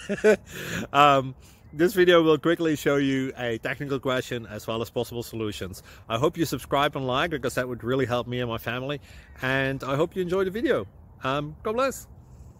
This video will quickly show you a technical question as well as possible solutions. I hope you subscribe and like, because that would really help me and my family. And I hope you enjoy the video. God bless.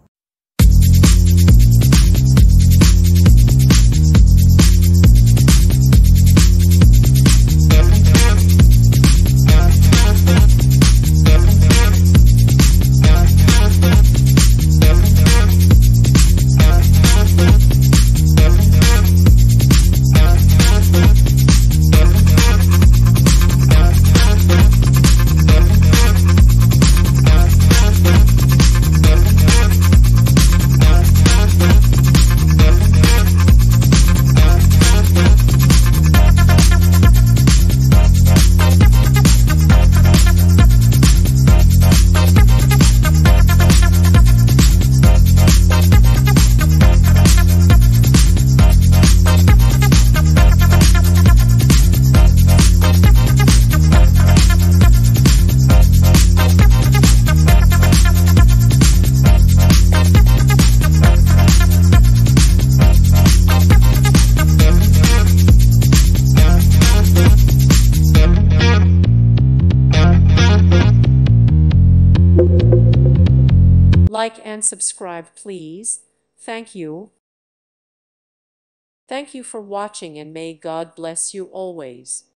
Like and subscribe, please. Thank you. Thank you for watching, and may God bless you always.